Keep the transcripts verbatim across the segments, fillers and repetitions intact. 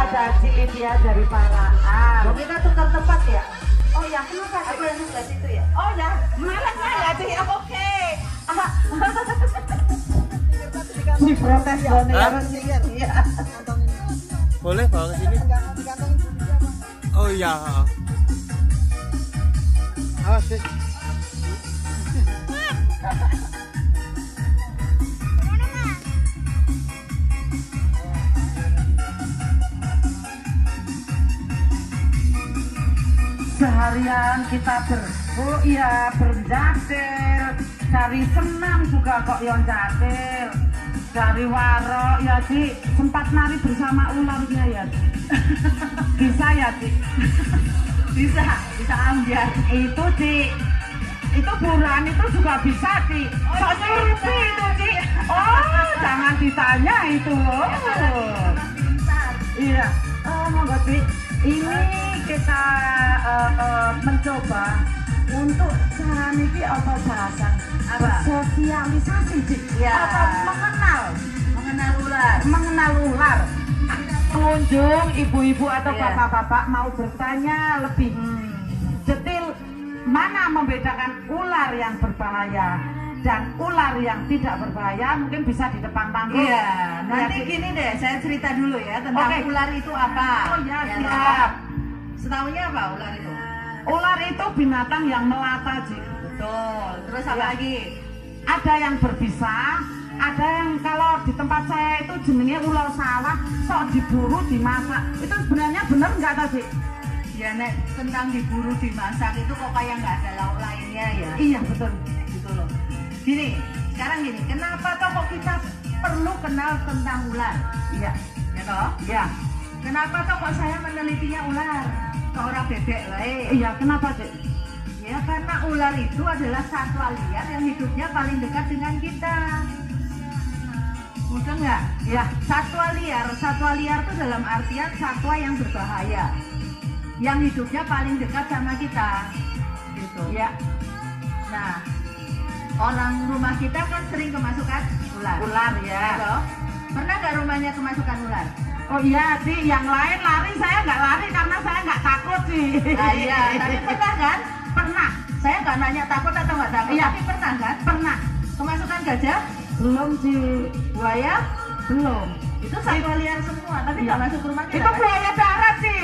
ada Cilidia dari Paraan. Oh, kita tukar tempat ya? Oh ya, kenapa? Aku yang sebelah situ ya? Oh ya, malah saya sih, oke. Diprotes dong ya. Iya. Boleh bawa ke sini? Oh iya. Awas deh. Seharian kita ber, oh iya berjatil, dari senam juga kok yon jatil, dari warok ya Ci, sempat nari bersama ularnya ya Ci. Bisa ya Ci? Bisa, bisa ambil itu Ci, itu bulan itu juga bisa Ci. Oh, nyurupi itu Ci. Oh jangan ditanya itu loh. Iya, oh monggo Ci. Ini kita uh, uh, mencoba untuk cara ini apa bahasan apa? Sosialisasi Cik. Ya. Atau mengenal Mengenal ular. mengenal ular. Pengunjung ibu-ibu atau Ya. bapak-bapak mau bertanya lebih hmm, detail mana membedakan ular yang berbahaya dan ular yang tidak berbahaya, mungkin bisa di depan panggung. Iya, nanti Ya, gini deh, saya cerita dulu ya tentang Oke. ular itu apa. Oh ya, Ya, siap. Setahunya apa ular itu? Ular itu binatang yang melata Cik. Betul. Terus apa Ya. lagi? Ada yang berbisa, ada yang kalau di tempat saya itu jenisnya ular sawah, sok diburu dimasak. Itu sebenarnya benar nggak tadi? Ya nek tentang diburu dimasak itu kok kayak nggak ada lauk lainnya ya. Iya betul. Gitu loh. Gini, sekarang gini, kenapa toh kok kita perlu kenal tentang ular? Iya, Ya toh? iya, Kenapa toh kok saya menelitinya ular? Kok orang bebek wae? iya. Kenapa Cik? Ya karena ular itu adalah satwa liar yang hidupnya paling dekat dengan kita. Mudah nggak? Iya, Satwa liar, satwa liar itu dalam artian satwa yang berbahaya, yang hidupnya paling dekat sama kita, gitu. iya. Nah, orang rumah kita kan sering kemasukan ular. Ular ya. Gitu. Pernah nggak rumahnya kemasukan ular? Oh iya sih, yang lain lari, saya nggak lari karena saya nggak takut sih. Nah, iya, tapi pernah kan? Pernah. Saya nggak nanya takut atau nggak takut, Iya. tapi pernah kan? Pernah. Kemasukan gajah, Belum sih, buaya, belum. itu satwa liar semua, tapi nggak Iya. masuk rumah kita. Itu kan? buaya darat sih.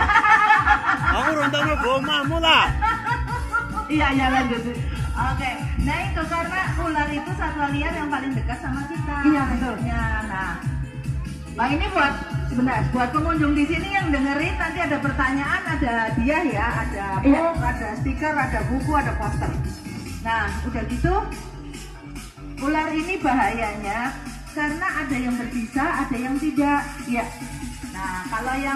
Aku rontoknya bawa mahmu lah. Iya, iya lanjut. Oke, nah itu karena ular itu satwa liar yang paling dekat sama kita. Iya, betul. Ya, nah, nah ini buat sebentar, buat pengunjung di sini yang dengerin nanti ada pertanyaan, ada hadiah ya, ada book, Iya. ada stiker, ada buku, ada poster. Nah, udah gitu, ular ini bahayanya karena ada yang berbisa, ada yang tidak. Iya. Nah, kalau yang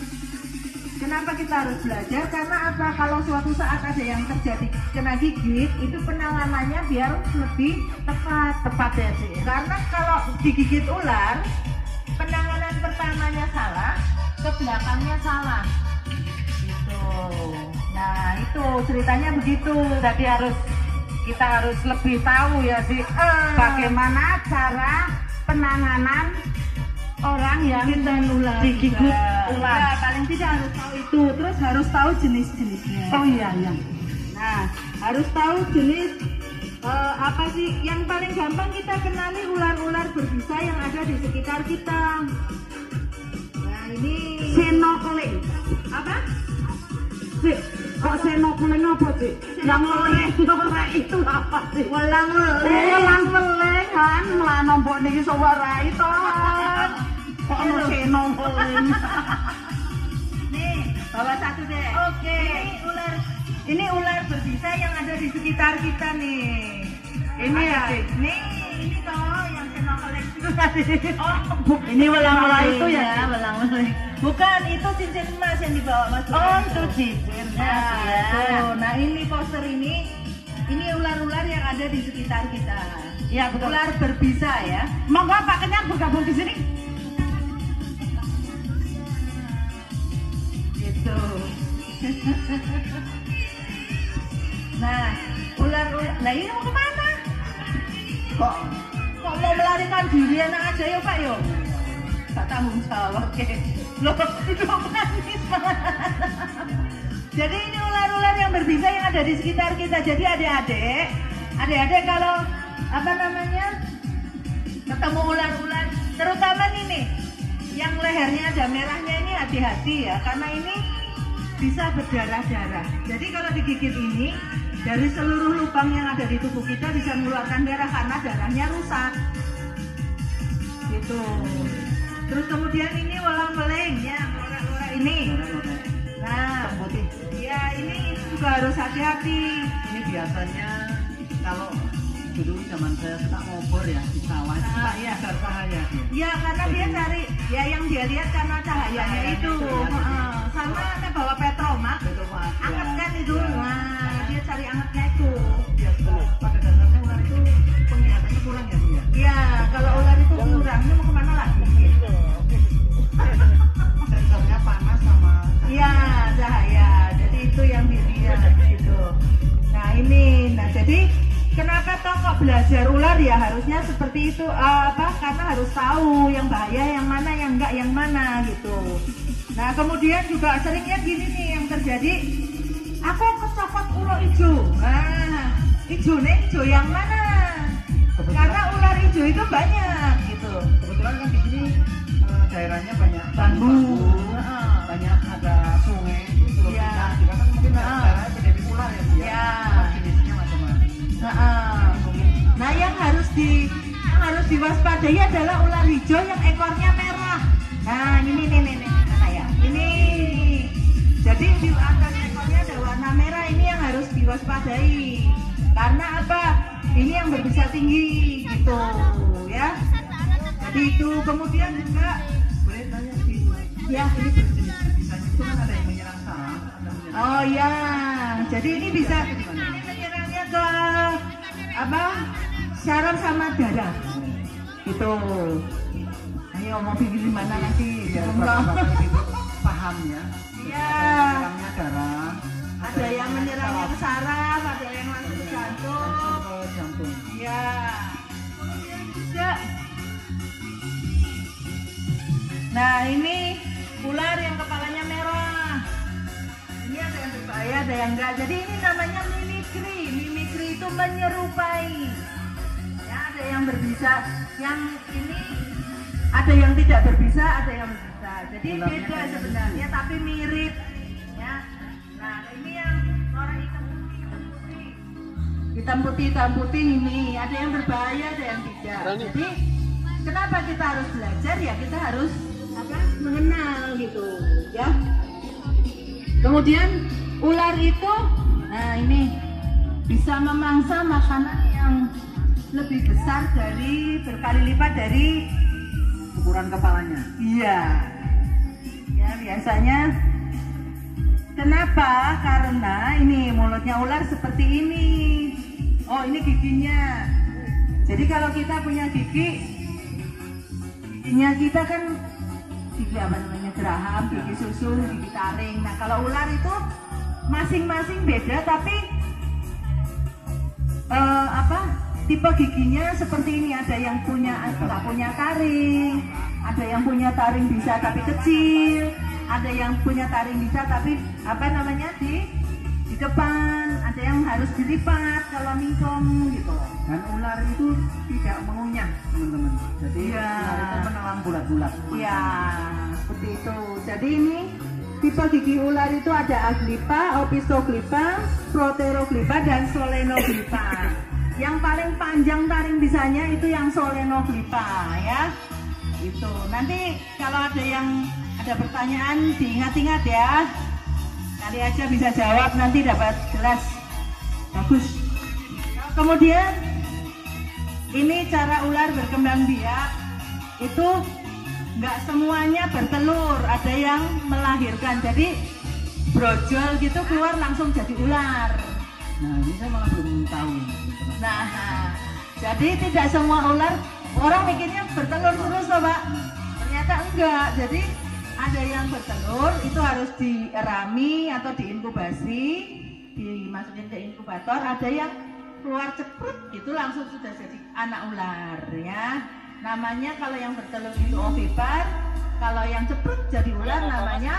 kenapa kita harus belajar? Karena apa? Kalau suatu saat ada yang terjadi kena gigit, itu penanganannya biar lebih tepat, tepat ya sih. Karena kalau digigit ular, penanganan pertamanya salah, ke belakangnya salah. Gitu. Nah, itu ceritanya begitu. Jadi harus kita harus lebih tahu ya sih Ah. bagaimana cara penanganan orang yang ular digigit juga. ular. Ya, paling tidak harus tahu itu. Terus harus tahu jenis-jenisnya. Oh iya iya. Nah, harus tahu jenis eh, apa sih yang paling gampang kita kenali ular-ular berbisa yang ada di sekitar kita. Nah, ini Senokeling. apa? Cik, kok senokeling apa Cik? Yang meleng meleng itu apa sih? Welang Welang meleng kan melano mbok niki suara itu. Kok ono senokeling? Nih, bawa satu deh. Oke. Ini ular ini ular berbisa yang ada di sekitar kita nih. Ini ya, Ada. Cik? Nih, ini toh yang senokeling itu tadi. Oh, ini welang-welang itu ya. Ya, welang-welang. Bukan, itu cincin emas yang dibawa Mas. Oh, Bukan itu cincin Nah, ya. tuh. Nah, ini poster ini ini ular-ular yang ada di sekitar kita. Iya, betul. Ular berbisa ya. Monggo Pak Kenyang bergabung di sini. Gitu. Nah, ular-ular. Nah, ini mau kemana? Kok kok mau melarikan diri anak aja ya Pak yo? nggak tanggung jawab kayak loh duduk manis malah. Jadi ini ular-ular yang berbisa yang ada di sekitar kita. Jadi adik-adik, adik-adik kalau apa namanya ketemu ular-ular, terutama ini yang lehernya ada merahnya ini hati-hati ya, karena ini bisa berdarah-darah. Jadi kalau digigit ini dari seluruh lubang yang ada di tubuh kita bisa mengeluarkan darah karena darahnya rusak. Gitu. Terus kemudian ini walang-waling ya, ular-ular ini. Nah, putih. ya ini juga harus hati-hati. Ini biasanya kalau dulu zaman saya suka ngobor ya di sawah, Nah, iya, cahaya. Ya karena dia cari ya yang dia lihat karena cahayanya itu. Heeh. Sama ada bawa petromak, Betul Pak. anget Ya. kan itu. Nah, dia cari angetnya itu. Biasa pada dasarnya ular itu penglihatannya kurang ya Bu ya. Iya, kalau ular itu kurang, ini mau kemana lagi? Sensornya panas sama Iya, cahaya. Jadi itu yang dilihat gitu. Nah ini, nah jadi kenapa toh kok belajar ular ya harusnya seperti itu apa? Karena harus tahu yang bahaya, yang mana, yang enggak, yang mana gitu. Nah kemudian juga seringnya gini nih yang terjadi, aku kecopot ular hijau. Nah, hijau nih, hijau yang mana? Karena ular hijau itu banyak gitu. kebetulan kan di sini eh, daerahnya banyak Bambu. Heeh. Banyak ada sungai itu juga Iya. kita juga kan mungkin Heeh. daerahnya beda ular ya Bu ya. Iya. Jenisnya macam-macam. Nah, nah yang harus di yang harus diwaspadai adalah ular hijau yang ekornya merah. Nah ini nih nih nih mana ya? Ini jadi di atas ekornya ada warna merah, ini yang harus diwaspadai. Karena apa? Ini yang berbisa tinggi gitu ya. Jadi itu kemudian juga Boleh tanya sih, ya ini berjenis bisanya itu kan ada yang menyerang saraf, ada menyerang oh ya, jadi ini bisa ini menyerangnya ke apa? Saraf sama darah. Itu. Ayo mau pilih di mana nanti? biar Enggak. bapak-bapak itu paham ya. Iya. Menyerangnya darah, Ada yang menyerangnya ke saraf, ada yang langsung ke jantung. langsung ke jantung. Ya. Kemudian juga. Nah ini ular yang kepalanya merah. Ini ada yang berbahaya, ada yang enggak. Jadi ini namanya mimikri. Mimikri itu menyerupai. Ya, ada yang berbisa, yang ini ada yang tidak berbisa, ada yang berbisa. Jadi Ularnya beda kayak sebenarnya, tapi mirip. Ya. Nah ini yang warna hitam putih, hitam putih. Hitam putih, hitam putih ini ada yang berbahaya, ada yang tidak. Jadi kenapa kita harus belajar ya? Kita harus apa? Mengenal gitu, ya. Kemudian ular itu, nah ini bisa memangsa makanan yang lebih besar dari berkali lipat dari Ukuran kepalanya. iya. Ya biasanya. Kenapa? Karena ini mulutnya ular seperti ini. Oh ini giginya. Jadi kalau kita punya gigi, giginya kita kan gigi apa namanya geraham, gigi susu, gigi taring. Nah kalau ular itu masing-masing beda, tapi eh, apa tipe giginya seperti ini. Ada yang punya nggak punya taring, ada yang punya taring bisa tapi kecil, ada yang punya taring bisa tapi apa namanya di di depan, ada yang harus dilipat kalau mingkong gitu. Dan ular itu tidak mengunyah teman-teman. Jadi Iya. ular itu menelan bulat-bulat. Ya, seperti itu. Jadi ini tipe gigi ular itu ada aglipa, opisoglypha, proteroglypha, dan solenoglypha. Yang paling panjang taring bisanya itu yang solenoglypha ya. Itu. Nanti kalau ada yang ada pertanyaan diingat-ingat ya. Kali aja bisa jawab nanti dapat jelas. Bagus. Kemudian ini cara ular berkembang biak itu nggak semuanya bertelur, ada yang melahirkan. Jadi brojol gitu keluar langsung jadi ular. Nah ini saya malah belum tahu teman-teman. Nah, jadi tidak semua ular, orang mikirnya bertelur terus loh Pak. Ternyata enggak. Jadi ada yang bertelur itu harus dierami atau diinkubasi, dimasukin ke inkubator. Ada yang keluar ceprut itu langsung sudah jadi anak ular ya. Namanya kalau yang bertelur itu ovipar, yang ceprut jadi ular namanya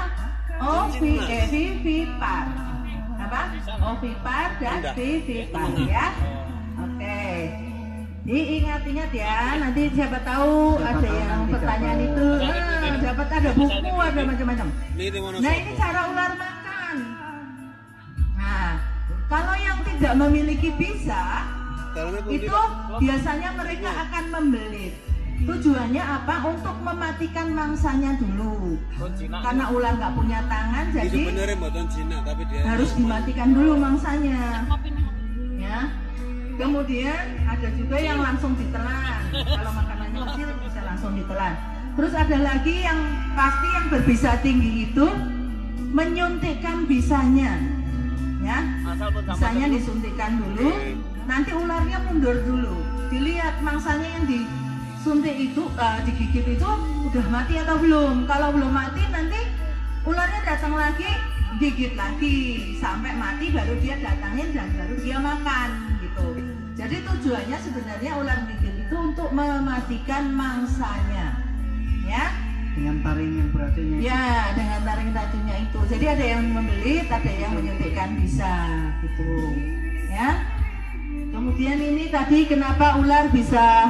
ovipar. Apa? Ovipar dan vivipar ya. Oke. Diingat-ingat ya, nanti siapa tahu ada yang pertanyaan itu, nah, dapat ada buku, ada macam-macam. Nah ini cara ular makan. Nah, kalau yang tidak memiliki bisa, itu biasanya mereka akan membelit. Tujuannya apa? Untuk mematikan mangsanya dulu. Karena ular nggak punya tangan, jadi harus dimatikan dulu mangsanya. Ya. Kemudian ada juga yang langsung ditelan. Kalau makanannya kecil bisa langsung ditelan. Terus ada lagi yang pasti yang berbisa tinggi itu menyuntikkan bisanya. Ya, bisanya disuntikkan dulu. Nanti ularnya mundur dulu. Dilihat mangsanya yang disuntik itu, uh, digigit itu udah mati atau belum. Kalau belum mati nanti ularnya datang lagi, gigit lagi sampai mati baru dia datangin dan baru dia makan. Jadi tujuannya sebenarnya ular gigit itu untuk mematikan mangsanya, ya. Dengan taring yang beracunnya. Ya, dengan taring racunnya itu. Jadi ada yang membelit, ada yang menyuntikkan bisa, gitu, ya. Kemudian ini tadi kenapa ular bisa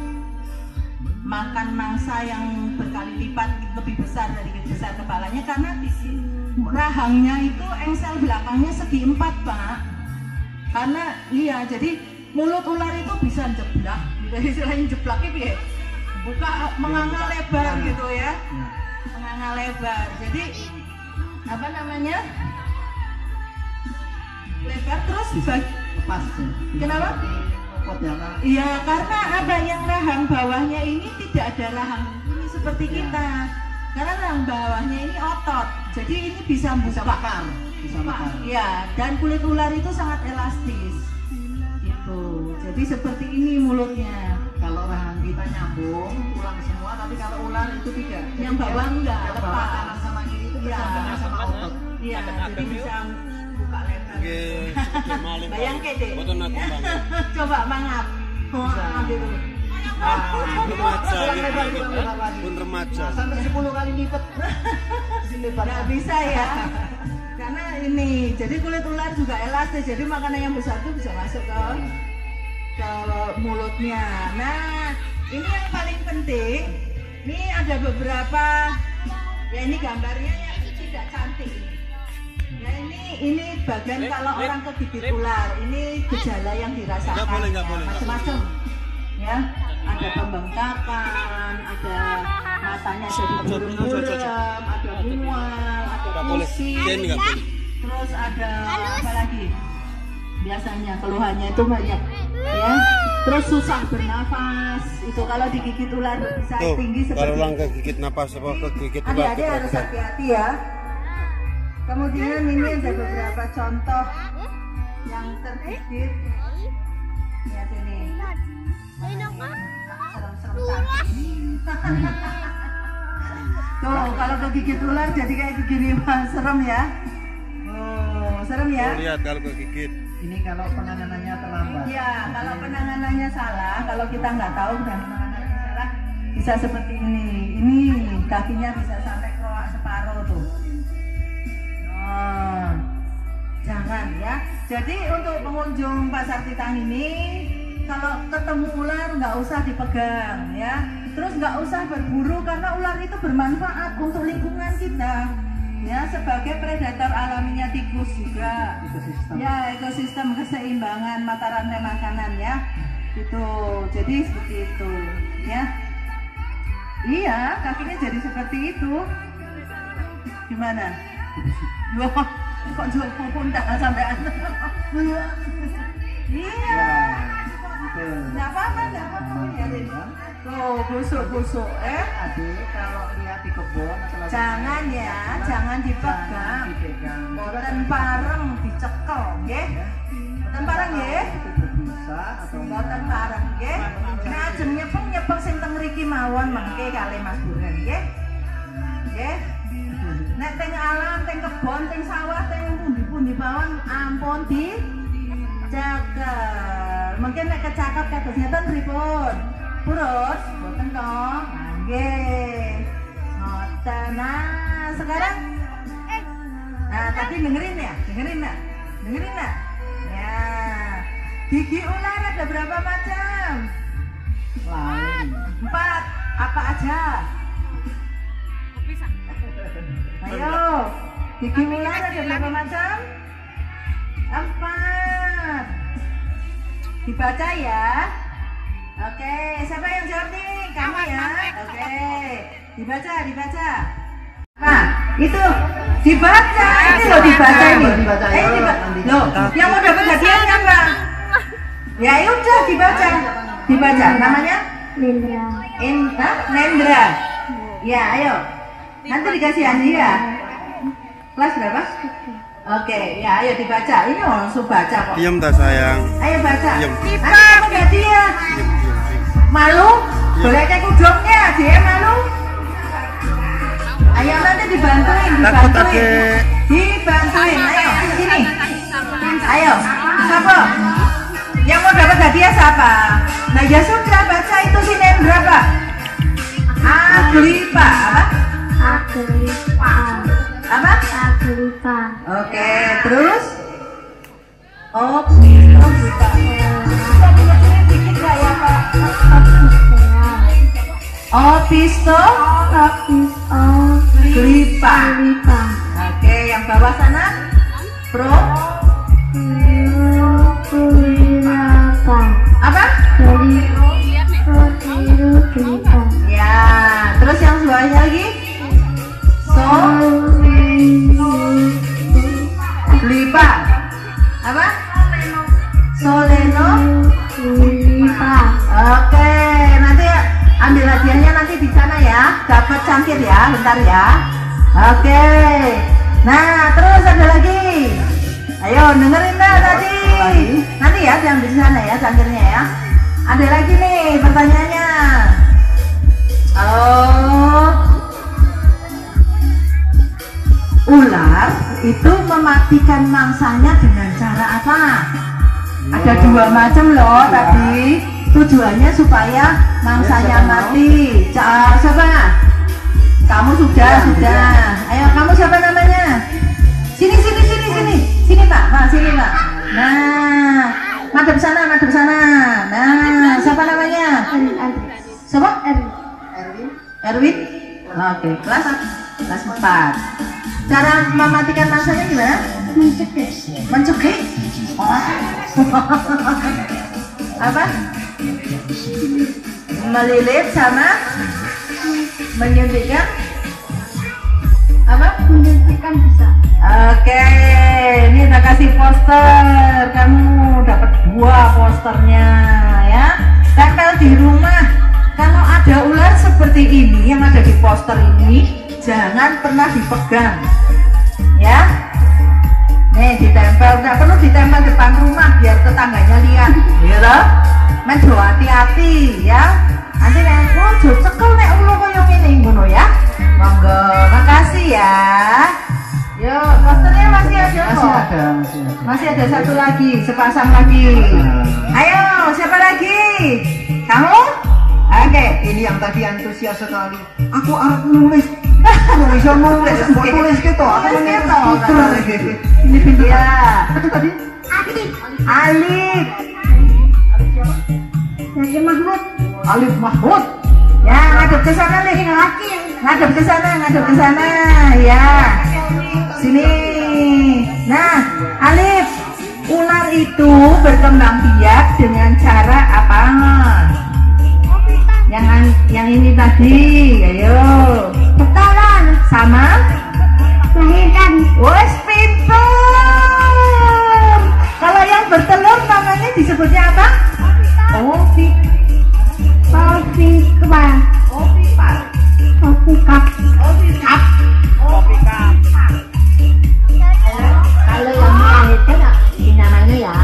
makan mangsa yang berkali lipat lebih besar dari besar kepalanya? Karena di rahangnya itu engsel belakangnya segi empat, Pak. Karena iya, jadi mulut ular itu bisa jeblak, gitu istilahnya jeblak itu ya, buka menganga lebar gitu ya, menganga lebar. Jadi apa namanya, lebar terus bagi Pas. kenapa? Ya, iya, karena apa, yang rahang bawahnya ini tidak ada rahang ini seperti kita, karena rahang bawahnya ini otot, jadi ini bisa buka. bakar. Bisa bakar. Iya, dan kulit ular itu sangat elastis. Jadi seperti ini mulutnya. Kalau rahang kita nyambung, tulang semua, tapi kalau ular itu tidak. Yang bawah enggak, Yang bawah lepas. kanan sama kiri itu Iya. bersambungnya sama otot. Iya, jadi bisa buka lebar. Bayang kede. Coba mangap. Wah, gitu. Remaja Tulang lebar, tulang lebar lagi. pun remaja. Nah, sampai sepuluh kali lipat. Nggak bisa ya. Karena ini, jadi kulit ular juga elastis, jadi makanan yang besar itu bisa masuk ke ke mulutnya. Nah, ini yang paling penting. Ini ada beberapa, ya ini gambarnya yang tidak cantik. Ya ini ini bagian kalau orang kegigit ular, ini gejala yang dirasakan. Nggak boleh, nggak ya, boleh. macam-macam. Ya, ada pembengkakan, ada matanya jadi buram-buram, ada mual, ada Nggak boleh. pusing, Jen nggak boleh. terus ada apa lagi? Biasanya keluhannya itu banyak, ya. Terus susah bernafas, itu kalau digigit ular bisa Tuh, tinggi seperti. kalau orang kegigit napas apa kegigit ular. Adik-adik harus hati-hati ya. Kemudian ini ada beberapa contoh yang tergigit. Lihat ini. Serem-serem cantik. Tuh, kalau kegigit ular jadi kayak begini, Mas. Serem ya. Oh, serem ya. Tuh, lihat kalau kegigit. Ini kalau penanganannya terlambat. Iya, kalau penanganannya salah, kalau kita nggak tahu dan penanganannya salah, bisa seperti ini. Ini kakinya bisa sampai ke separuh tuh. Oh, jangan ya. Jadi untuk pengunjung pasar Titang ini, kalau ketemu ular nggak usah dipegang ya. Terus nggak usah berburu karena ular itu bermanfaat untuk lingkungan kita. Ya, sebagai predator alaminya tikus juga. Ekosistem. Ya, ekosistem keseimbangan mata rantai makanan ya. Gitu. Jadi seperti itu, ya. Iya, kakinya jadi seperti itu. Gimana? Loh, kok jual pundak sampean? Iya. Enggak apa-apa, enggak apa-apa ya, Lin. Tuh, busuk-busuk eh. Adik kalau lihat di kebun atau lagi Jangan ya, jangan dipegang. dipegang. Boten pareng dicekel, nggih. Boten pareng nggih. Itu berbisa atau Boten pareng nggih. Nek ajeng nyepeng-nyepeng sing teng mriki mawon mengke kali Mas Burhan nggih. Nggih. Nek teng alam, teng kebon, teng sawah, teng pundi-pundi mawon ampun di cekel. Mungkin nek kecakap kados ngeten pripun? Purus, boten to. Nggih. Nah, sekarang nah tadi dengerin ya, dengerin nggak? Dengerin nggak? Ya, gigi ular ada berapa macam? Lain. Empat. Apa aja? Ayo, gigi ular ada berapa macam? Empat. Dibaca ya. Oke, siapa yang jawab nih? Kamu ya. Oke, dibaca, dibaca. Nah, itu dibaca. Ini loh dibaca ini. Eh, dibaca. Loh, yang mau dapat hadiah siapa? Ya, udah dibaca. Dibaca. Namanya? Nendra. Inta Nendra. Ya, ayo. Nanti dikasih hadiah. Kelas berapa? Oke, ya ayo dibaca. Ini langsung baca kok. Diam dah sayang. Ayo baca. Diam. Nanti dapat hadiah. Diam, diam, diam. Malu? Boleh kayak kudungnya, dia malu. Ayo nanti dibantuin, Takut dibantuin. adek. Dibantuin, ayo sini. Ayo, siapa? Yang mau dapat hadiah siapa? Nah ya sudah baca itu si Nendra Pak. Aglipa, apa? Aglipa. Apa? Aglipa. Oke, terus? Oh, Aglipa. Bisa diingetin dikit nggak ya Pak? Opisto, Opisto. Glipa. Aglipa. Oke, yang bawah sana? Pro. Kulirapa. Apa? Dari Protiru Glipa. Ya, terus yang sebelahnya lagi? So, Glipa. Apa? Soleno. Glipa. Oke, nanti ambil hadiahnya nanti di sana ya. Dapat cangkir ya, bentar ya. Oke. Nah, terus ada lagi. Ayo dengerin dah tadi. Nanti ya diambil di sana ya cangkirnya ya. Ada lagi nih pertanyaannya. Oh, ular itu mematikan mangsanya dengan cara apa? Ada dua macam loh tadi. Tujuannya supaya mangsanya mati. Ca- siapa? Kamu sudah, sudah. Ayo kamu siapa namanya? Sini, sini, sini, sini. Sini Pak, Pak, sini Pak. Nah, madep sana, madep sana. Nah, siapa namanya? Siapa? Erwin. Erwin? Oke, kelas kelas empat. Cara mematikan mangsanya gimana? Mencegah. Mencegah? Oh. Apa? Melilit sama menyuntikkan apa? Menyuntikkan bisa. Oke, ini udah kasih poster. Kamu dapat dua posternya ya. Tempel di rumah. Kalau ada ular seperti ini yang ada di poster ini, jangan pernah dipegang. Ya. Nih ditempel, nggak perlu ditempel depan rumah biar tetangganya lihat. Ya loh. Menjo hati-hati ya. Nanti nek oh jo cekel nek ulo koyo ngene ngono ya. Monggo, makasih ya. Yo, posternya masih ada kok. Masih ada, masih ada. Masih ada satu lagi, sepasang lagi. Ayo, siapa lagi? Kamu? Oke. Ini yang tadi antusias sekali. Aku harus nulis. Aku bisa nulis. Mau tulis gitu. Aku Tulis nulis gitu. gitu. Ini pintu ya. Itu tadi. Alif. Alif. Dari Mahmud. Alif Mahmud. Ya, ngadep ke sana nih. Ngadep ke sana, ngadep ke sana. Ya. Sini. Nah, Alif. Ular itu berkembang biak dengan cara apa? Yang yang ini tadi. Ayo. Betulan. Sama? Melahirkan. Wes pintar. Kalau yang bertelur namanya disebutnya apa? Ovi. Ovikwa. Ovipar. Ovikap. Ovikap. Ovikap. Kalau yang melahirkan ini namanya ya.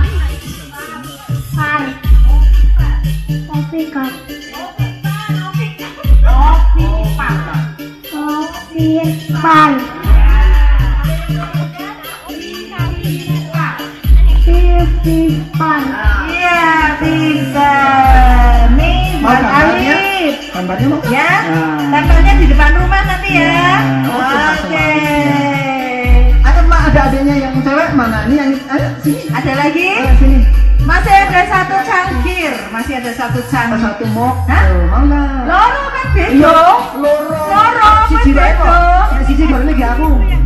Par. Ovikap. Ovipar. Ovikpan. Ovikpan. Iya, bisa. Nih, buat gambarnya? Alif. Gambarnya mau? Ya, Nah. tempelnya di depan rumah nanti ya. ini yang ayo sini. Ada lagi? Ayo sini. Masih ada satu cangkir, masih ada satu Ada cangkir. satu mok. Hah? Tuh, mau nggak? Loro kan beda. Iya, loro. Loro kan Siji wae kok. beda. Nek siji baru lagi aku.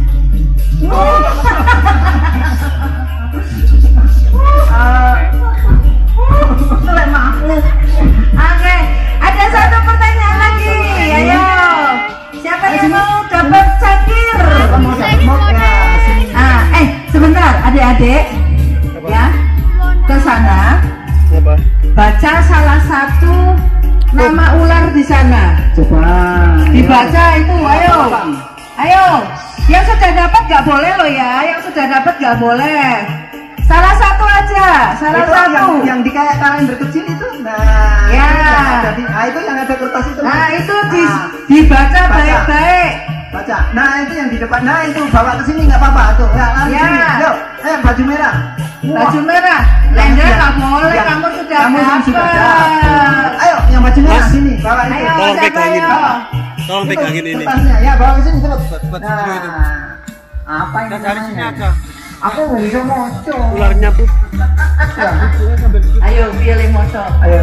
Lek makhluk. Oke, ada satu pertanyaan lagi. Ayo. Siapa yang mau dapat cangkir? Kamu mau dapat mok ya sini. Ah, eh sebentar, adik-adik. Ya. Ke sana. Apa? Baca salah satu nama ular di sana. Coba. Dibaca itu, ayo. Ayo. Yang sudah dapat nggak boleh loh ya. Yang sudah dapat nggak boleh. Salah satu aja, salah Itu satu. yang, yang di kayak kalender kecil itu. Nah, Ya. itu yang ada di, ah, itu yang ada kertas itu. Nah itu di, Ah, dibaca baca. baik-baik. baca. Nah, itu yang di depan. Nah, itu bawa ke sini nggak apa-apa tuh. Ya, lari Ya. sini. Yuk, eh baju merah. Baju merah. Yang- Lender yang- nggak boleh, yang- kamu sudah kamu yang sudah dapat. dapat. Ayo, yang baju merah Mas. sini, bawa itu. Ayo, Tolong siapa pegangin. yo? Tolong Itu pegangin ini. kertasnya. Ya, bawa ke sini cepet. Cepet, Nah, itu. apa ini? Nah, dari sini namanya? aja. Aku nggak bisa moco. Ularnya tuh. Ya. Ayo pilih moco. Ayo.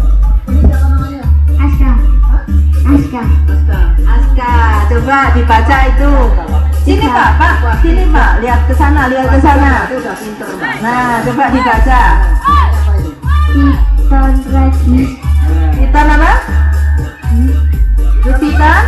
Aska. Aska. Aska, coba dibaca itu. Sini Pak, Pak, sini Pak, lihat ke sana, lihat ke sana. Itu udah pinter, Mbak. Nah, coba dibaca. Titon Regis. Titan apa? Titan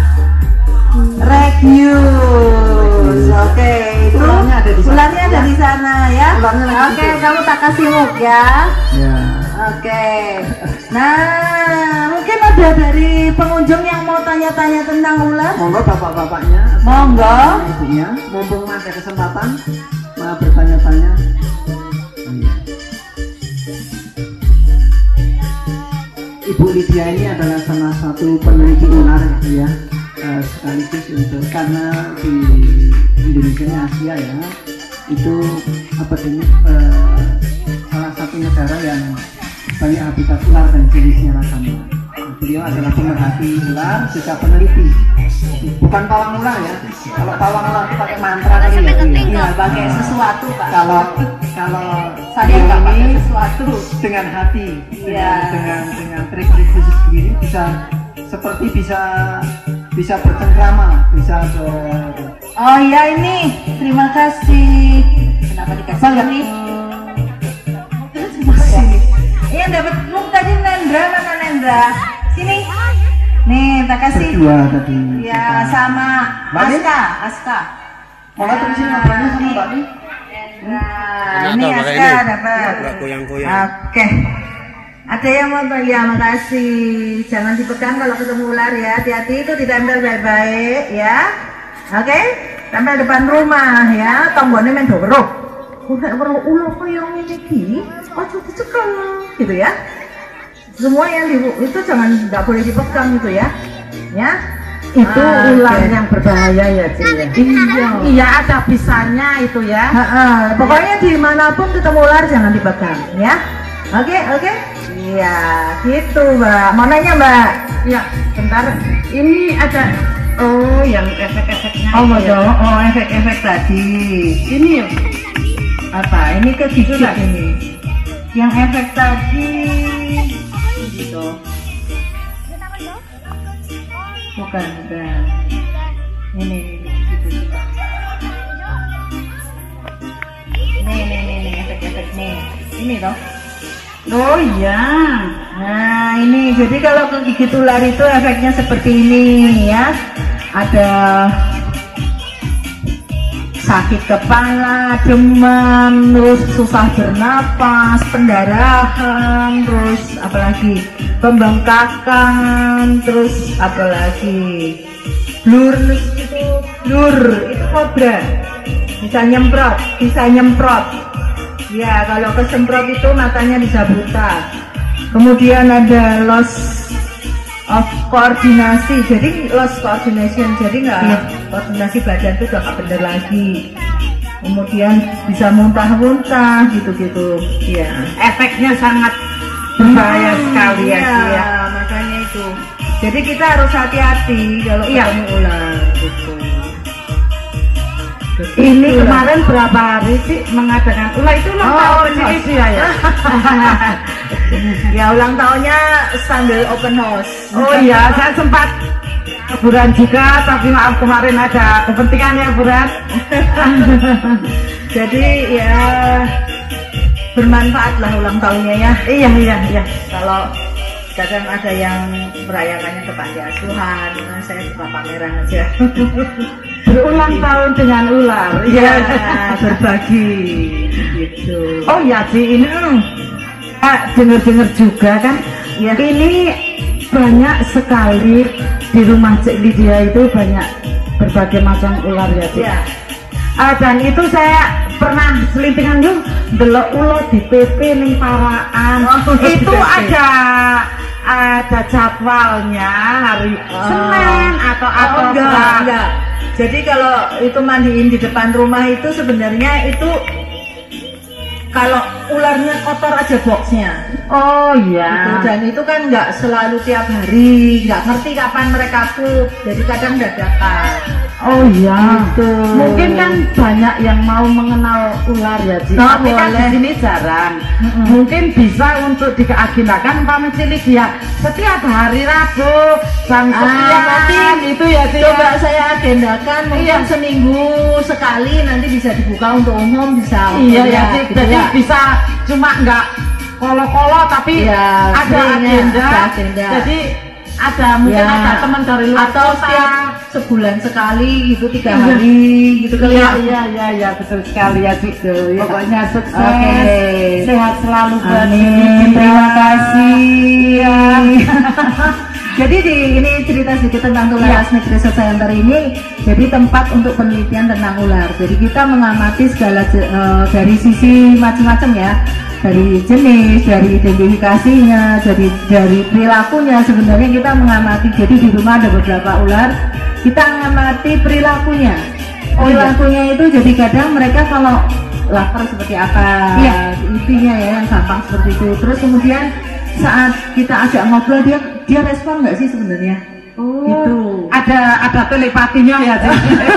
Regius. Oke, itu Ularnya ada di sana. ularnya ada di sana ya. Ularnya lagi Oke, situ. kamu tak kasih muk ya. Ya. Oke. Nah, mungkin ada dari pengunjung yang mau tanya-tanya tentang ular. Monggo bapak-bapaknya. Monggo. Ibunya, mumpung ada kesempatan, mau bertanya-tanya. Oh, iya. Ibu Lydia ini adalah salah satu peneliti ular gitu ya, eh, sekaligus untuk karena di Indonesia Asia ya itu apa ini eh, salah satu negara yang banyak habitat ular dan jenisnya sama. Beliau adalah pemerhati ular, juga peneliti. Bukan pawang ular ya. Kalau pawang ular itu pakai mantra kali ya. Iya, pakai sesuatu, Pak. Kalau kalau Saya nggak pakai ini sesuatu. dengan hati, Iya. dengan dengan dengan trik-trik khusus sendiri bisa seperti bisa bisa bercengkrama, bisa ber, Oh iya ini, terima kasih. Kenapa dikasih Apa, ini? Sini. Iya dapat muk tadi Nendra, mana Nendra? Sini. Nih, tak kasih. berdua tadi. Ya Kita- sama Mbak Nin? Aska, Aska. Mau nggak terusin ngobrolnya sama Mbak Nin? Nah, Enak ini tau pakai Aska ini. dapat. Nggak goyang-goyang. Oke. Ada yang mau ya makasih. Jangan dipegang kalau ketemu ular ya. Hati-hati itu ditempel baik-baik ya. Oke? Tempel depan rumah ya. Tonggone men dorok. Udah perlu ular koyong ini ki. Ojo dicekel gitu ya. Semua yang di, itu jangan nggak boleh dipegang gitu ya. Ya. Itu Ah, ular oke. yang berbahaya ya, Cil. ya? Iya. Iya, ada pisahnya itu ya. Ha-ha, pokoknya dimanapun ketemu ular jangan dipegang ya. Oke oke. Iya gitu Mbak. Mau nanya Mbak? Ya, bentar. Ini ada oh yang efek-efeknya. Oh mau itu ya. dong. Oh efek-efek tadi. Ini Apa? Ini kegigit Sudah. ini. Yang efek tadi. Gitu. Bukan bukan. Ini ini ini. Gitu. Nih nih nih nih efek-efek nih. Ini toh. oh iya. Nah ini jadi kalau kegigit ular itu efeknya seperti ini ya. Ada sakit kepala, demam, terus susah bernapas, pendarahan, terus apalagi pembengkakan, terus apalagi blurnes itu blur itu kobra bisa nyemprot, bisa nyemprot. Ya, kalau kesemprot itu matanya bisa buta. Kemudian ada loss of koordinasi, jadi loss coordination, jadi nggak koordinasi badan itu udah nggak bener lagi. Kemudian bisa muntah-muntah gitu-gitu. Ya. Efeknya sangat berbahaya sekali ya, Iya, Cil, ya. makanya itu. Jadi kita harus hati-hati kalau Iya. ketemu ular gitu. Ini kemarin berapa hari sih mengadakan ulah itu ulang Oh, tahun open house. dia ya? Ya ulang tahunnya sambil open house. Oh iya, saya sempat liburan juga, tapi maaf kemarin ada kepentingan ya liburan. Jadi ya bermanfaat lah ulang tahunnya ya. Iya iya iya. Kalau kadang ada yang merayakannya ke panti asuhan, nah saya suka pameran aja. Berulang tahun dengan ular. Ya, berbagi gitu. Oh iya sih ini eh, dengar-dengar juga kan. Ya. Ini banyak sekali di rumah Cik Lydia itu banyak berbagai macam ular ya Cik. Ya. Ah, dan itu saya pernah selintingan tuh delok ulo di P P ning Paraan. Oh, di itu P P. ada ada jadwalnya hari Oh. Senin atau atau Oh, enggak, Selasa. enggak. Jadi kalau itu mandiin di depan rumah itu sebenarnya itu kalau ularnya kotor aja boxnya. Oh Gitu. iya. Dan itu kan nggak selalu tiap hari, nggak ngerti kapan mereka pup. Jadi kadang dadakan. Oh iya. Gitu. Mungkin kan banyak yang mau mengenal ular ya Cik. Oh, Tapi kan di boleh. sini jarang. Mm-mm. Mungkin bisa untuk diagendakan pamit Cik Lydia setiap hari Rabu jam Ah, sekian nanti itu ya Cik. Coba ya. saya agendakan mungkin Iya. seminggu sekali nanti bisa dibuka untuk umum bisa. Iya ya ya, Cik. gitu Jadi ya. bisa cuma nggak kolo-kolo tapi Iya, ada seringnya, agenda. ada agenda. Jadi ada mungkin Ya. ada teman dari luar Atau kota. setiap sebulan sekali gitu tiga Iya. hari gitu kali Iya ya. iya iya iya betul sekali ya Cik. ya. Pokoknya sukses, Oke. sehat selalu buat Amin. Cik. Terima kasih. Ya. Jadi di ini cerita sedikit tentang Tulare Snake Research Center ini jadi tempat untuk penelitian tentang ular. Jadi kita mengamati segala je- eh, dari sisi macam-macam ya, dari jenis, dari identifikasinya, jadi dari perilakunya. Sebenarnya kita mengamati. Jadi di rumah ada beberapa ular, kita mengamati perilakunya. Oh, iya. Perilakunya itu jadi kadang mereka kalau lapar seperti apa, Iya. intinya ya yang gampang seperti itu. Terus kemudian saat kita ajak ngobrol dia dia respon nggak sih sebenarnya? Gitu. Ada ada telepatinya ya Cik.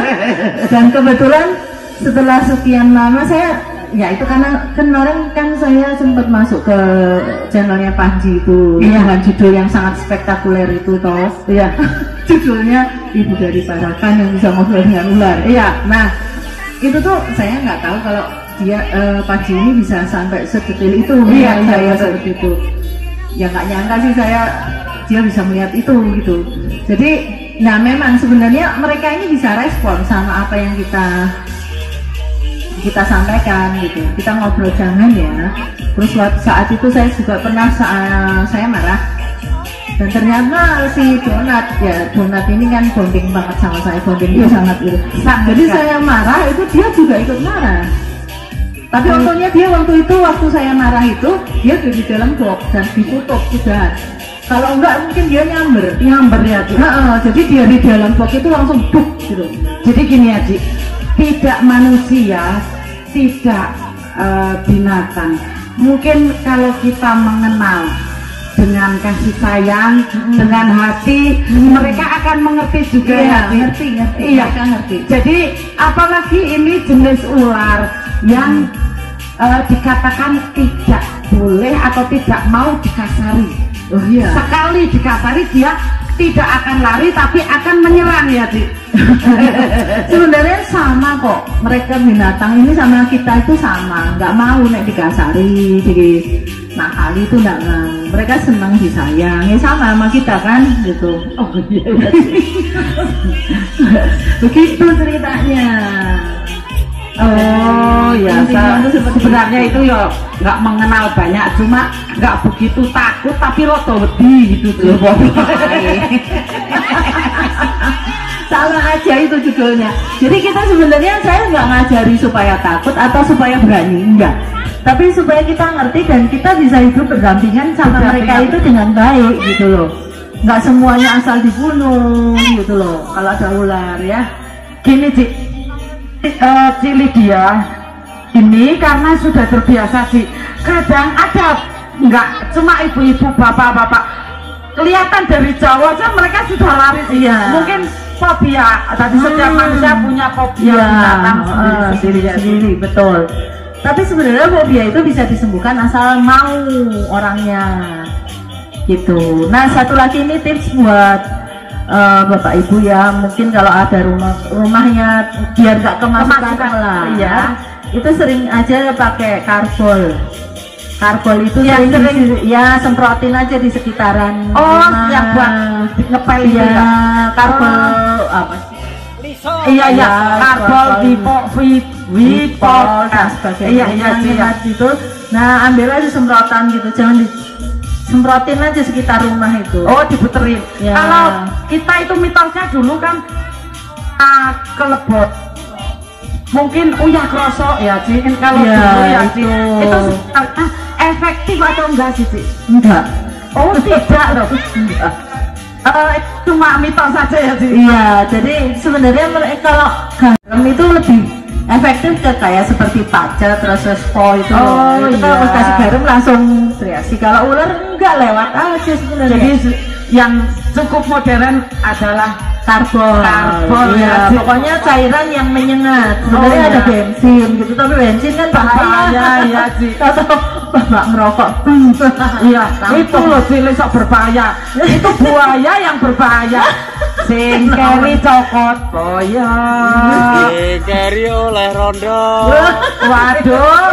Dan kebetulan setelah sekian lama saya ya itu karena kemarin kan saya sempat masuk ke channelnya Panji itu Iya. dengan judul yang sangat spektakuler itu toh. Iya. Judulnya Ibu dari Parakan yang bisa ngobrol dengan ular. Iya. Nah itu tuh saya nggak tahu kalau dia eh, Panji ini bisa sampai sedetail itu Iya, melihat saya iya, seperti itu. Ya nggak nyangka sih saya dia bisa melihat itu gitu. Jadi nah memang sebenarnya mereka ini bisa respon sama apa yang kita kita sampaikan gitu. Kita ngobrol jangan ya. Terus waktu saat itu saya juga pernah sa- saya marah. Dan ternyata si Donat ya Donat ini kan bonding banget sama saya, bonding itu sangat itu. Jadi saya marah itu dia juga ikut marah. Tapi untungnya dia waktu itu waktu saya marah itu dia ada di dalam box dan ditutup sudah. Kalau enggak mungkin dia nyamber. Nyamber ya Cik. Heeh, jadi dia di dalam box itu langsung buk gitu. Jadi gini ya Cik, tidak manusia, tidak eh, binatang. Mungkin kalau kita mengenal dengan kasih sayang, Hmm. dengan hati, mereka akan mengerti juga Iya, ya Cik. ngerti ngerti. Iya. Mereka ngerti. Jadi apalagi ini jenis ular yang eh, dikatakan tidak boleh atau tidak mau dikasari. Oh iya. Sekali dikasari dia tidak akan lari tapi akan menyerang ya Cik. Sebenarnya sama kok. Mereka binatang ini sama kita itu sama. Nggak mau nek dikasari, jadi nakali itu nggak mau. Mereka senang disayang. Ya sama sama kita kan gitu. Oh iya, iya. Begitu ceritanya. Oh ya, Intinya itu seperti sebenarnya itu ya nggak mengenal banyak, cuma nggak begitu takut tapi roto wedi gitu tuh. Salah aja itu judulnya. Jadi kita sebenarnya saya nggak ngajari supaya takut atau supaya berani, enggak. Tapi supaya kita ngerti dan kita bisa hidup berdampingan sama Berdampingan. mereka itu dengan baik gitu loh. Nggak semuanya asal dibunuh gitu loh. Kalau ada ular ya. Gini Cik, eh, Cik Lydia ini karena sudah terbiasa Cik, kadang ada nggak cuma ibu-ibu bapak-bapak kelihatan dari jauh aja mereka sudah lari Cik. Iya. Mungkin fobia. Tadi Hmm. setiap manusia punya fobia Ya, binatang uh, sendiri-sendiri. sendiri, sendiri, betul. Tapi sebenarnya fobia itu bisa disembuhkan asal mau orangnya, gitu. Nah, satu lagi ini tips buat uh, bapak ibu ya, mungkin kalau ada rumah rumahnya biar nggak kemasukan Kemasukan, ular, iya. itu sering aja pakai karbol. Karbol itu Ya, sering, sering. di- ya semprotin aja di sekitaran Oh, rumah. yang buat ngepel itu Iya, ya. karbol apa sih? Iya iya, Ya, karbol, karbol. wipo, wip, wipol, dan sebagainya. Iya iya iya. gitu. Nah, ambil aja semprotan gitu, jangan disemprotin aja sekitar rumah itu. Oh, diputerin. Ya. Kalau kita itu mitosnya dulu kan ah, kelebot. Mungkin uyah krosok ya, Ci. Kalau Ya, dulu ya, Ci. itu. Itu ah, efektif atau enggak sih, Ci? Enggak. Oh, tidak loh. Enggak. Eh, cuma mitos saja ya, Ci. Iya, jadi sebenarnya mereka kalau garam itu lebih efektif ke kayak seperti pacet, terus spo itu. Oh, itu kalau iya. kasih garam langsung reaksi. Kalau ular enggak, lewat aja sebenarnya. Jadi se- yang cukup modern adalah karbol, Karbol, ya, ya. pokoknya cairan yang menyengat. Sebenarnya Oh, ada iya. bensin gitu, tapi bensin kan bahaya. Bahaya, ya, Ci. Atau bapak ngerokok. Iya, itu loh cilik sok berbahaya. Itu buaya yang berbahaya. Sing keri cokot boya. Dikeri oleh rondo. Waduh.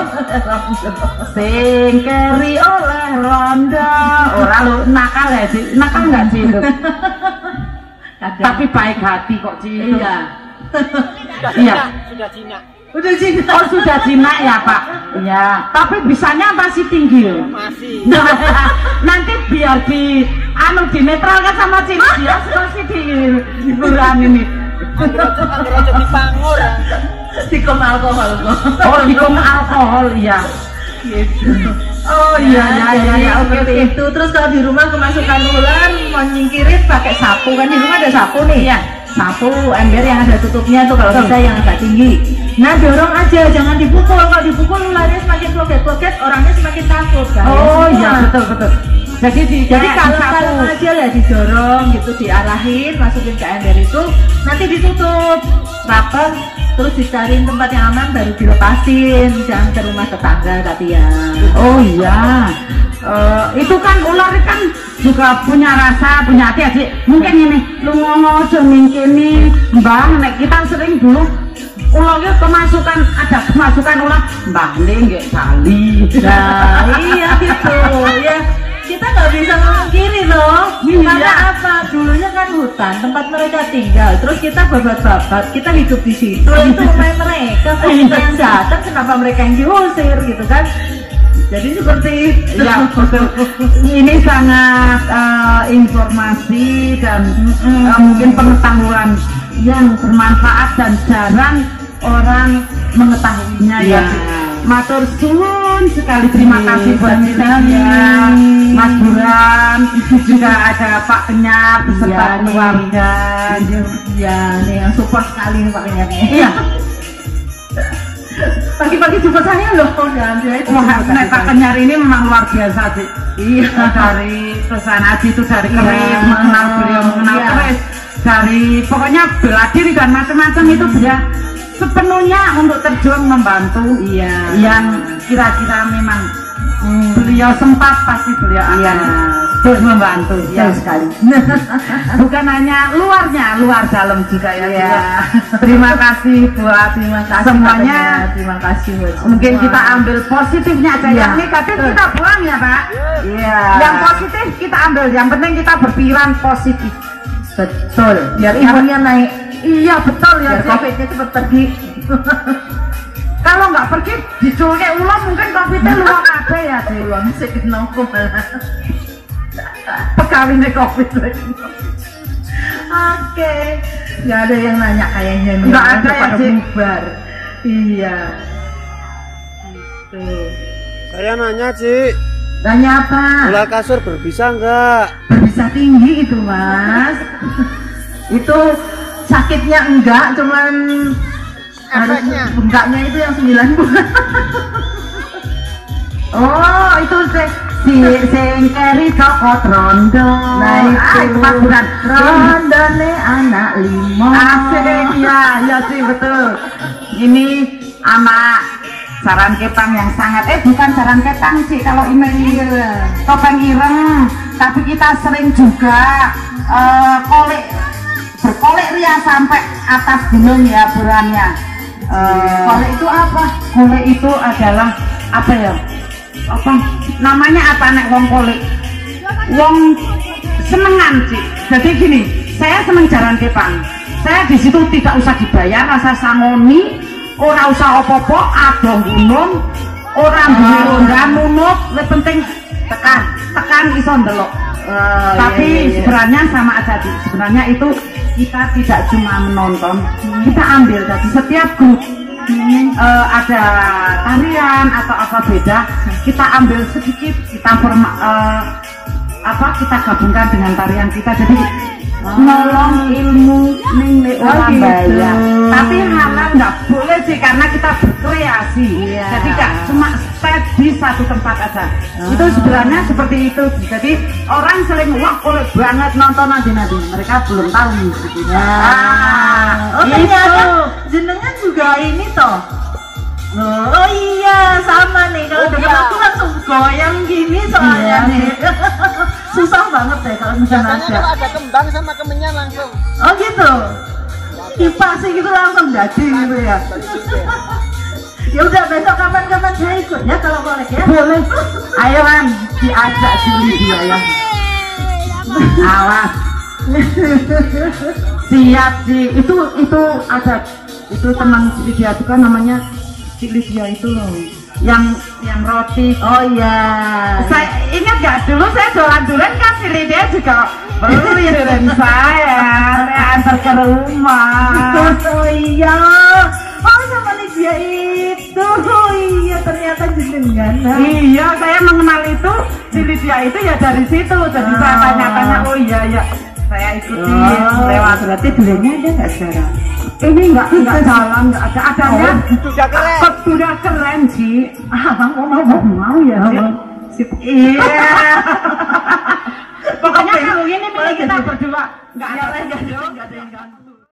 Sing keri oleh ronda. Ora lu nakal ya, Ci. Nakal enggak sih itu? Tapi baik hati kok, Ci. itu. Iya. Iya. Sudah jinak. Udah sih. Oh, sudah jinak ya, Pak? Iya. Tapi bisanya masih tinggi loh. Masih. Nanti biar di anu dinetralkan sama Cina dia masih di hiburan ini. Angger di pangur. Tikum alkohol kok. Oh, hikum alkohol ya. Gitu. Oh iya ya ya ya oke seperti oke. itu. Terus kalau di rumah kemasukan ular, mau nyingkirin pakai sapu kan, di rumah ada sapu nih. Iya. Sapu ember yang ada tutupnya tuh kalau bisa yang agak tinggi. Nah, dorong aja, jangan dipukul. Kalau dipukul ularnya semakin ploket-ploket, orangnya semakin takut kan. Oh iya betul betul. Jadi di Jadi kayak kalau disapu. kalau aja ya didorong gitu, diarahin, masukin ke ember itu, nanti ditutup rapat, terus dicariin tempat yang aman baru dilepasin, jangan ke rumah tetangga tapi ya. Oh iya. Eh, itu kan ular kan juga punya rasa, punya hati ya, Ci. Mungkin ini lu ngomong aja mingkini, Mbah, nek kita sering dulu ularnya kemasukan, ada kemasukan ular, Mbah ning nggih kali. Nah, iya gitu ya. Kita nggak bisa memungkiri loh. Iya. Karena apa? Dulunya kan hutan, tempat mereka tinggal. Terus kita babat-babat, kita hidup di situ. Itu rumah mereka. Kalau kita yang datang, kenapa mereka yang diusir gitu kan? Jadi seperti itu. Ya betul. Ini sangat eh, informasi dan eh, mungkin pengetahuan yang bermanfaat dan jarang orang mengetahuinya ya. Ya. Matur suwun sekali, terima kasih buat Sama-sama. ceritanya Mas Buran, juga ada Pak Kenyap beserta Iya, nih. keluarga. Ya, nih yang support sekali nih Pak Kenyapnya. Iya. Pagi-pagi support saya loh. Dan dia itu Wah, support nek Pak saya. Kenyar ini memang luar biasa sih. Iya, dari perusahaan Aji itu dari keris, Iya. mengenal beliau mengenal Iya. keris, dari pokoknya bela diri dan macam-macam itu dia sepenuhnya untuk terjun membantu. Iya. Yang kira-kira memang Hmm. beliau sempat pasti beliau akan Iya. terus membantu. Betul sekali. Bukan hanya luarnya, luar dalam juga ya. Iya. juga. Terima kasih buat Terima kasih semuanya. Pak Kenyap. Terima kasih buat Mungkin semua. kita ambil positifnya aja, Iya. yang negatif kita buang ya Pak. Iya. Yang positif kita ambil, yang penting kita berpikiran positif. betul. Biar Iya. imunnya naik. Iya betul ya. Biar Cik. covidnya cepat pergi. Kalau nggak pergi diculke ulang mungkin covidnya luar kabeh ya Cik. Uang sih kenapa malah. Pegawainya covid lagi. Oke. Nggak ada yang nanya kayaknya nih. Nggak ada Udah ya, pada Cik. bubar. Iya. Gitu. Saya nanya, Ci, Tanya apa? ular kasur berbisa enggak? Berbisa tinggi itu mas. Itu sakitnya enggak, cuman harus bengkaknya itu yang sembilan bulan. Oh itu se- si sing keri cokot rondo. Nah itu pangguran rondo nih anak limo. Asik ya, ya sih betul. Ini anak Jaran Kepang yang sangat eh bukan Jaran Kepang sih kalau ini Topeng Ireng, tapi kita sering juga uh, kolek berkolek ria sampai atas gunung ya burannya. Uh, Kolek itu apa? kolek itu adalah apa ya? Apa namanya apa nek wong kolek? Wong senengan sih. Jadi gini, saya seneng Jaran Kepang. Saya di situ tidak usah dibayar, rasa sangoni, ora usah opo-opo, adong gunung, ora duwe ronda nunut, le penting tekan, tekan iso ndelok. Oh, Tapi iya, iya, iya. sebenarnya sama aja sih. Sebenarnya itu kita tidak cuma menonton, kita ambil dari setiap grup eh, ada tarian atau apa beda, kita ambil sedikit, kita forma, eh, apa kita gabungkan dengan tarian kita, jadi nolong ilmu ning nek ora gitu. bayar. Tapi halal nggak boleh sih karena kita berkreasi. Iya. Jadi nggak cuma stay di satu tempat aja. Itu sebenarnya seperti itu. Jadi orang sering wah boleh banget nonton nanti nanti. Mereka belum tahu musiknya. Ah, oh itu. ternyata jenengan juga ini toh. Oh, oh iya sama nih kalau Oh, dengan iya. aku langsung goyang gini soalnya Iya. nih. Susah banget deh kalau misalnya Biasanya ada. kalau ada kembang sama kemenyan langsung. Oh gitu. Dipasi gitu langsung jadi gitu ya. Ya udah besok kapan-kapan saya ikut ya kalau boleh ya. Boleh. Ayo kan diajak Juli dia ya. Awas. Siap sih. Itu itu ada itu teman si dia itu kan namanya si Lydia itu loh. Yang yang roti. Oh iya. Saya ingat gak dulu saya jualan durian kan si Lydia juga beli durian saya. Saya antar ke rumah. Oh iya. Oh sama Lydia itu. Oh iya ternyata jenengan. Iya, saya mengenal itu si Lydia itu ya dari situ. Jadi saya Ah. tanya-tanya, oh iya ya, saya ikuti Oh, lewat. berarti belinya ada nggak sekarang? Ini enggak enggak jalan, enggak ada adanya. Sudah keren. Kok sudah keren sih. Ah, mau mau mau mau ya. Sip. Iya. Pokoknya kalau ini milih kita berdua. Enggak ada lagi, enggak ada yang ganggu.